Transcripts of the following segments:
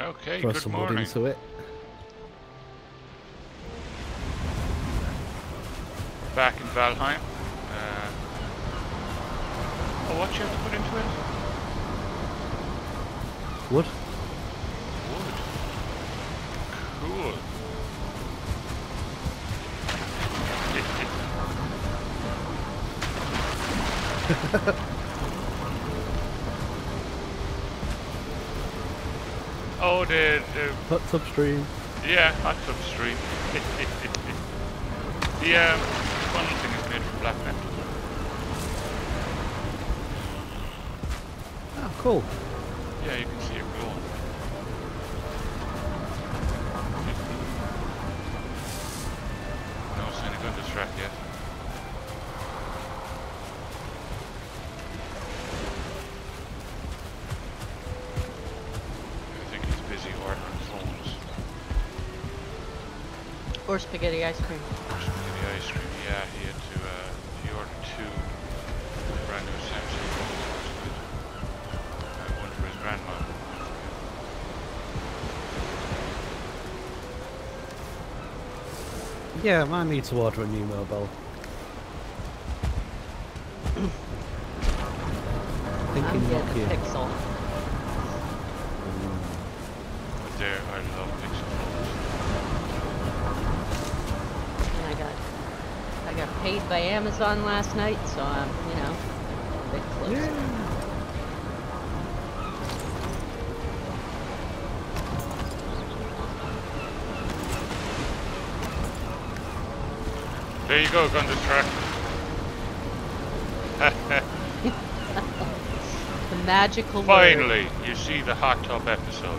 Okay, Throw good some wood morning. into it. Back in Valheim. Oh, what you have to put into it? Wood? Wood. Cool. Oh, the Hut's upstream. yeah, that's upstream. The funnel thing is made from black metal. Oh, cool. Yeah, you can see it glowing. No sign of gun distract yet. I think he's busy ordering phones. Or spaghetti ice cream. Or spaghetti ice cream, yeah, he had to, he ordered 2 brand new Samsung phones last night. One for his grandma. Yeah, I need to order a new mobile. Thinking I'm getting Nokia. a Pixel. But there, I love Pixel phones. And I got paid by Amazon last night, so I'm, you know, a bit closer. There you go, gun distract. The magical word. Finally, you see the hot tub episode.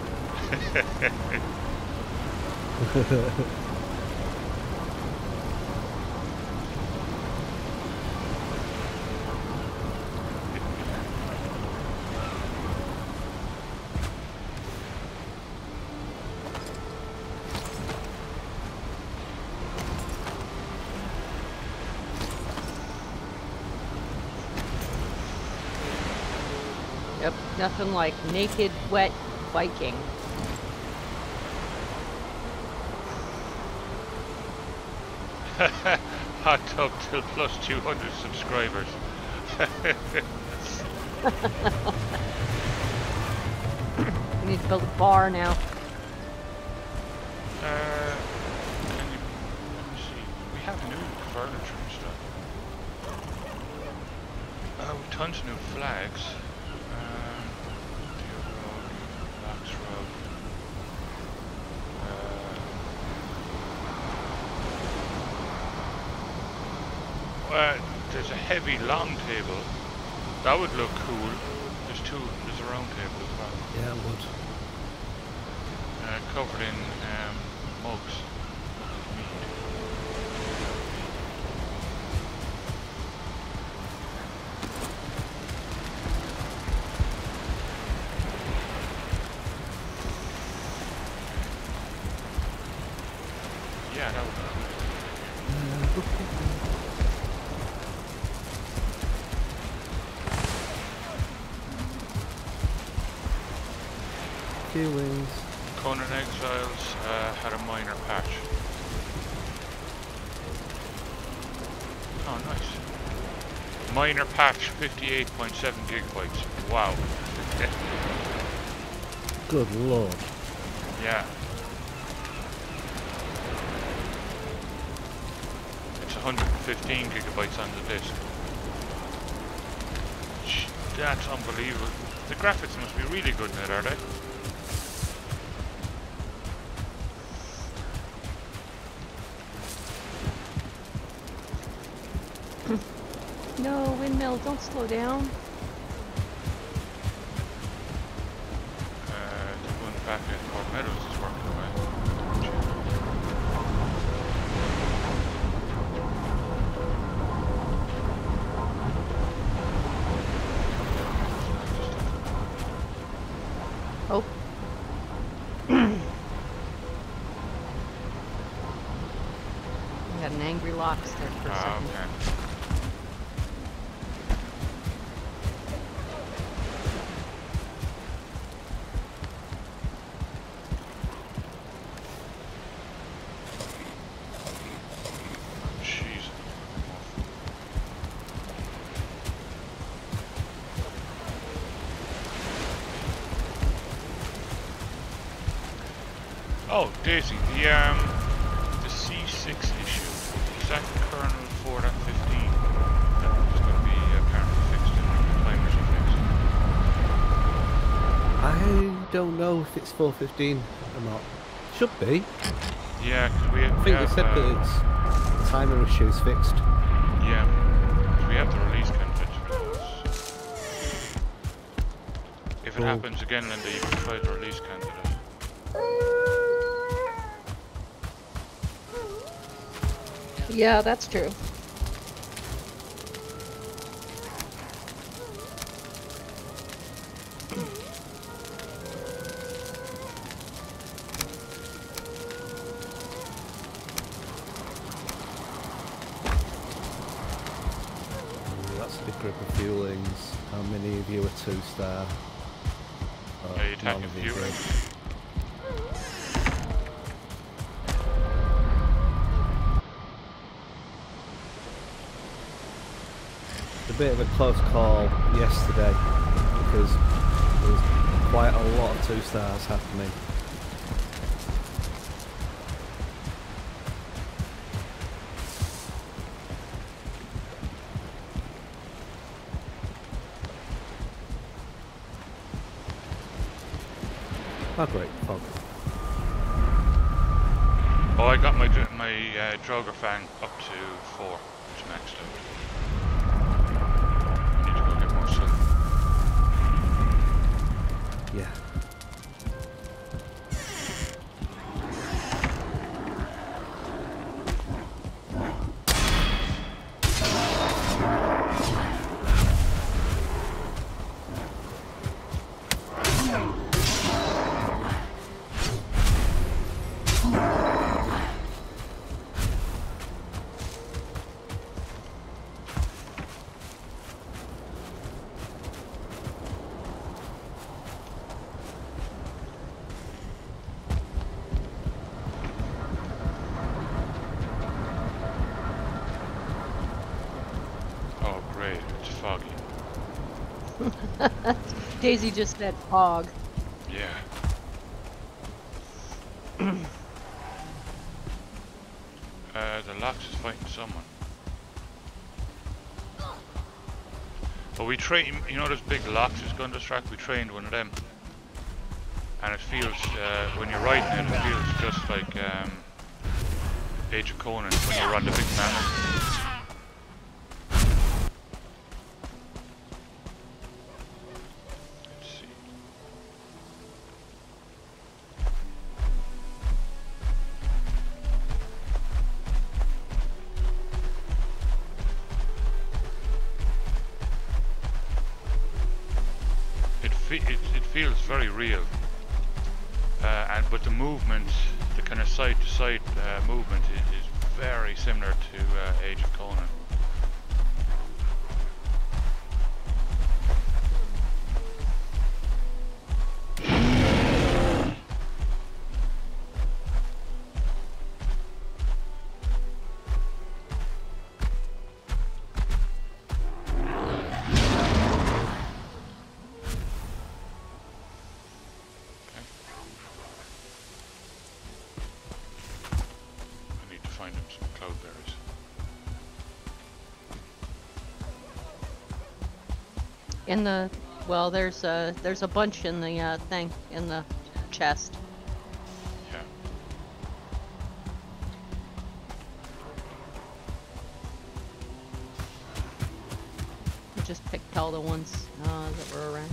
Yep, nothing like naked, wet biking. Hot tub till plus 200 subscribers. We need to build a bar now. Can you, let me see. We have new furniture and stuff. With tons of new flags. Deer Rug, Lax Rug. There's a heavy long table. That would look cool. There's a round table as well. Yeah, it would. Covered in mugs. Mugs of meat. Yeah, that would look good. Few wings. Conan Exiles had a minor patch. Oh, nice. Minor patch, 58.7 gigabytes. Wow. Good lord. Yeah. It's 115 gigabytes on the disk. That's unbelievable. The graphics must be really good in it, are they? No, windmill, don't slow down. The one back at Port Meadows is working away. Oh. I got an angry locks there for a second. Okay. Oh, Daisy, the C6 issue, is that kernel 4.15 that was going to be apparently fixed and the timers are fixed? I don't know if it's 4:15 or not. Should be. Yeah, because we I think they said that it's timer issues fixed. Yeah, 'cause we have the release candidate. If it happens again, then you can try the release candidate. Yeah, that's true. That's a big group of fuelings. How many of you are 2-star? Are you attacking fueling? A bit of a close call yesterday because there was quite a lot of 2-stars happening. Oh great, fog. Oh, I got my Droger fan up to 4, which maxed out. I need to go get more sun. Yeah. Oh great, it's foggy. Daisy just said fog. Yeah. The Lox is fighting someone. Well, we train, you know those big Lox's gun distract? We trained one of them. And it feels, when you're riding it, it feels just like Age of Conan when you're on the big mammoth. Let's see. It feels very real, but the movement, the kind of side to side movement is very similar to Age of Conan. Find him some cloudberries. In the, well, there's a bunch in the thing, in the chest. Yeah. I just picked all the ones that were around.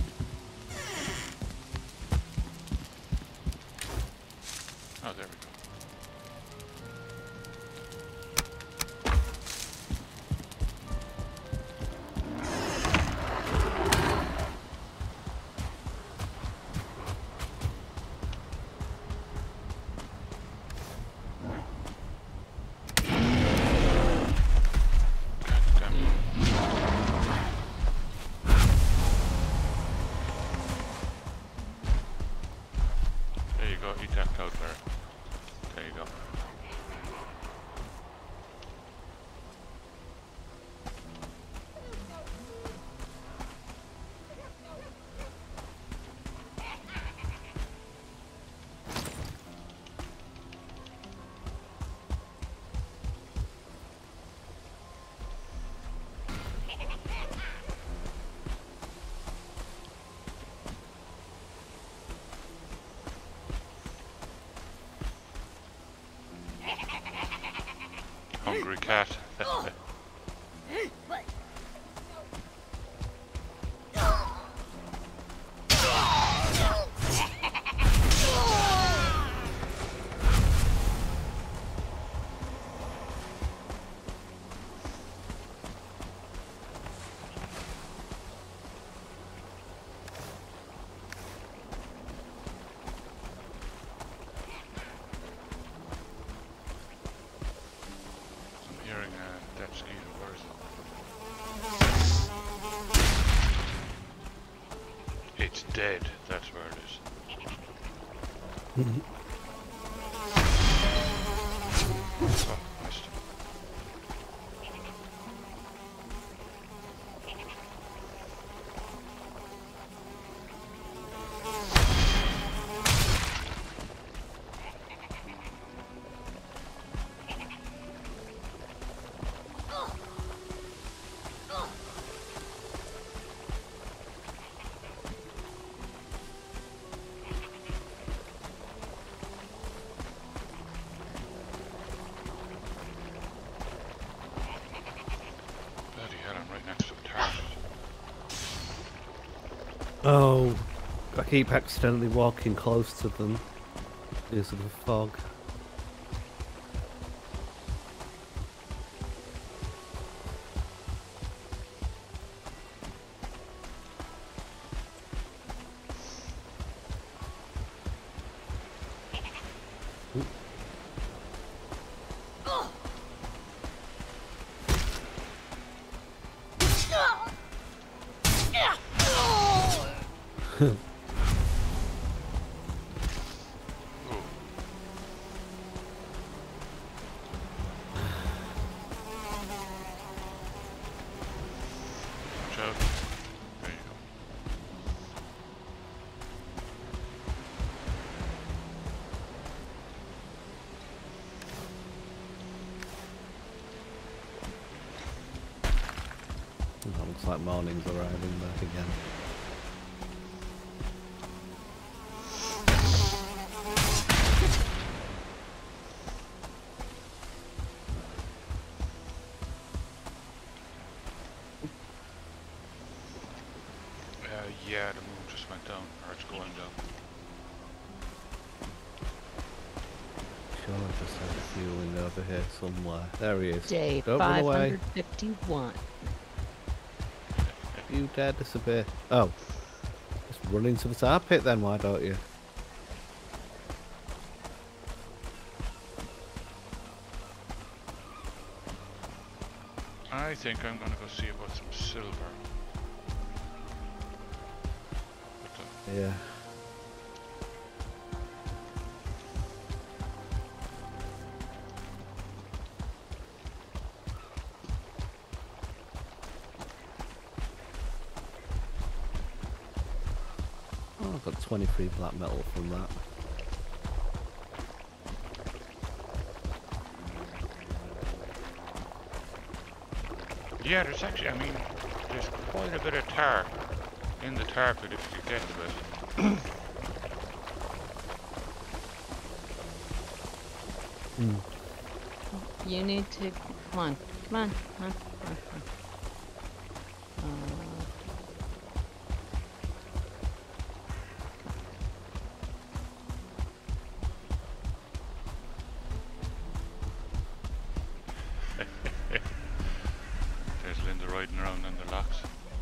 Oh, there we go. There you go, eat that cloudberry. hungry cat. I'm hearing a dead skeeter. Where is it? It's dead. That's where it is. Oh, missed. Bloody hell, I'm right next to a target. Oh, I keep accidentally walking close to them because of the fog. Ooh. Watch out. There you go. That looks like morning's arriving back again. Yeah, the moon just went down, or it's going down. Sure, I just had a feeling over here somewhere. There he is. Day Don't run away. 551. You dare disappear. Oh. Just run into the tar pit then, why don't you? I think I'm gonna go see about some silver. What the- Yeah. Oh, I've got 23 black metal from that. Yeah, there's actually, I mean, there's quite a bit of tar in the tar pit if you get to it. You need to come on, come on, come on, come on, come on. There's Linda riding around in the locks.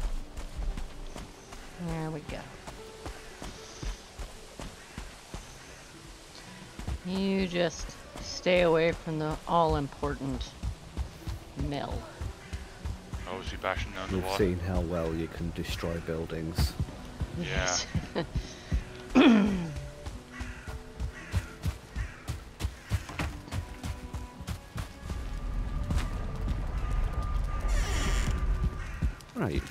There we go. You just stay away from the all-important mill. Oh, is he bashing down the We've wall? seen how well you can destroy buildings. Yeah. Right.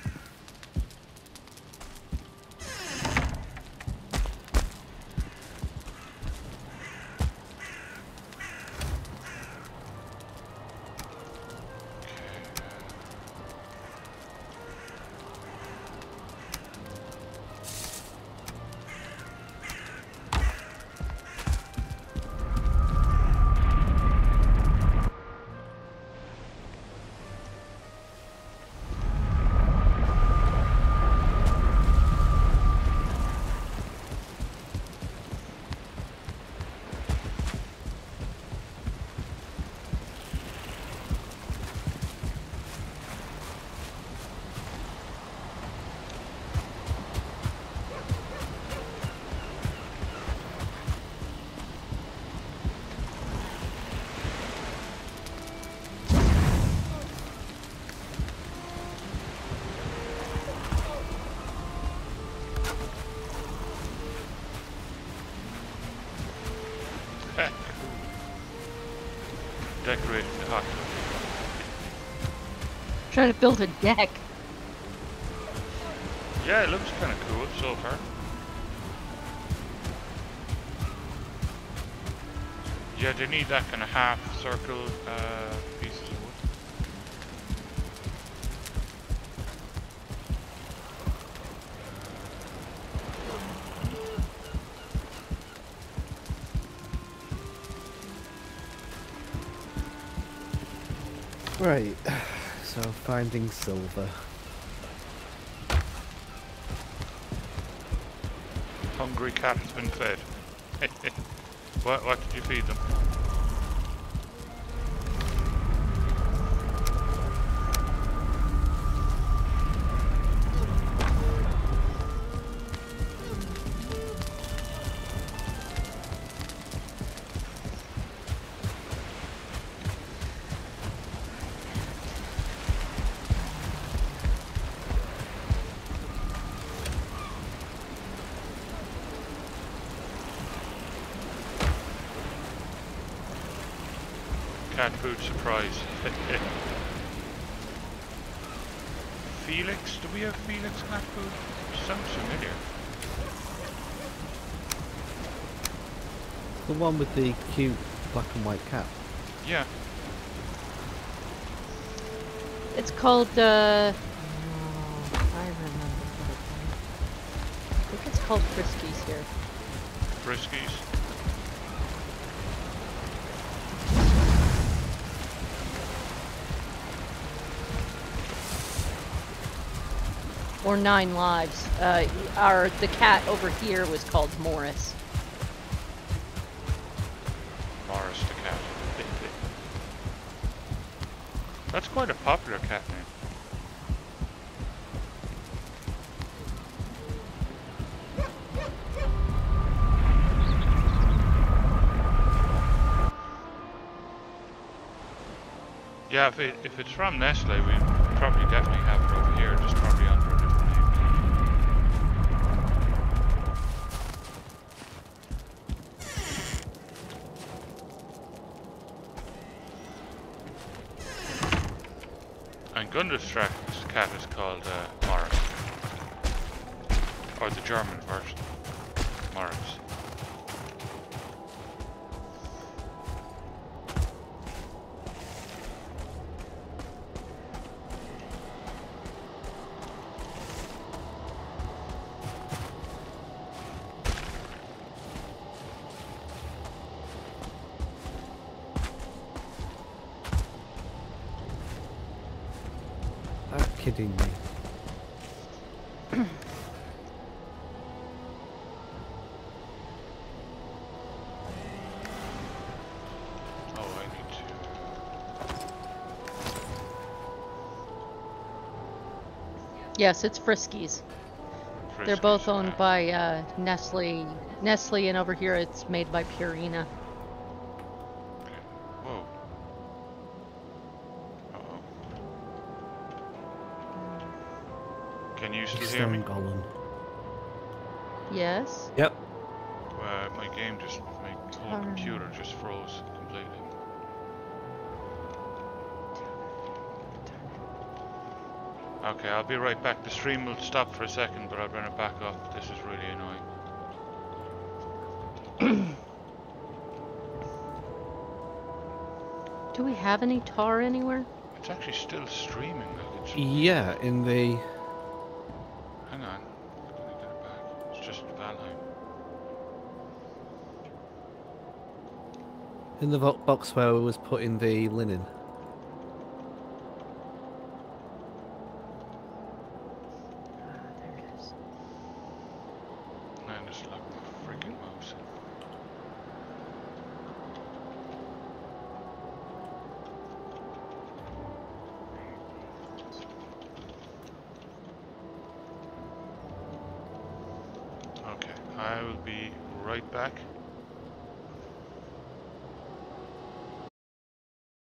trying to build a deck. Yeah, it looks kind of cool so far. Yeah, they need that kind of half circle pieces of wood. Right, so finding silver. Hungry cat has been fed. What did you feed them? Cat food surprise. Felix? Do we have Felix cat food? Sounds familiar. The one with the cute black and white cat. Yeah. It's called, oh, I remember what it's called. I think it's called Friskies here. Friskies. Or 9 Lives. The cat over here was called Morris. Morris the cat. That's quite a popular cat name. Yeah, if it's from Nestle, we probably definitely have it over here, just probably under a different name. And Gunderstrak's cat is called Morris. Or the German version. Morris. Kidding me. Oh, I need to... Yes, it's Friskies. They're both owned by Nestle, and over here it's made by Purina. Whoa. Uh-oh. Can you still hear me? Golem. Yes. Yep. My game just, my whole computer just froze completely. Okay, I'll be right back. The stream will stop for a second, but I'll bring it back up. This is really annoying. Do we have any tar anywhere? It's actually still streaming. Like it's... Yeah, in the... Hang on. I'm gonna get it back. It's just Valheim. In the box where we was putting the linen. There it is. Man, just lock my freaking mouse. Okay, I will be right back.